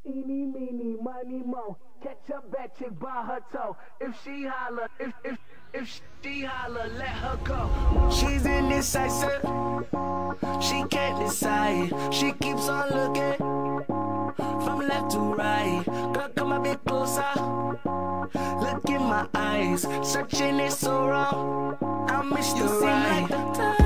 Eeny, meeny, miny, mo. Catch a bad chick by her toe. If she holler, if she holler, let her go. She's indecisive. She can't decide. She keeps on looking from left to right. Girl, come a bit closer. Look in my eyes. Searching it so wrong. I missed you right.